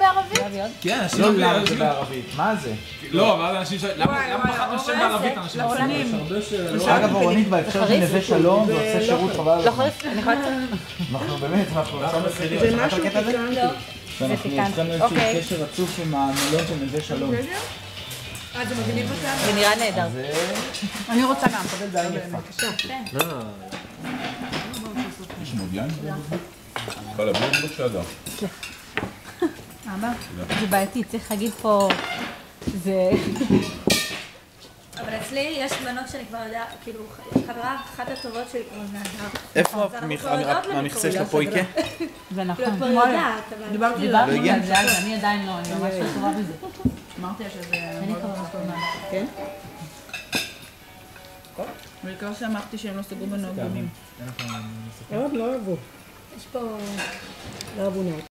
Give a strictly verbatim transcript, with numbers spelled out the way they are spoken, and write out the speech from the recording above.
בערבית? כן, אנשים לא למה זה בערבית, מה זה? לא, אבל אנשים שואלים, למה בחרתם שם בערבית אנשים? אגב, אורנית, בהקשר של נווה שלום, זה עושה שירות חבל. לא חריף, אני יכולה לצאת? אנחנו באמת, אנחנו עכשיו מתחילים. זה משהו פיקנטי. ואנחנו התחלנו איזשהו קשר רצוף עם המילון של נווה שלום. אה, זה מגניב אותה? זה נראה נהדר. אני רוצה גם, קבל בעיה יפה. יש מודיין? כל הבית בבקשה גם. אבא, זה בעייתי, צריך להגיד פה, זה... אבל אצלי יש בנות שאני כבר יודעת, כאילו, חברה אחת הטובות שלי כבר נהדר. איפה המכסה של הפויקה? זה נכון. כאילו, כבר יודעת, אבל... דיברתי דיברנו על זה, אז אני עדיין לא, אני ממש לא טובה בזה. אמרתי שזה... אני כבר ממש טובה. כן? בעיקר שאמרתי שהם לא סגרו בנוגעים. אנחנו נסכם. עוד לא אהבו. יש פה... לא אהבו נאות.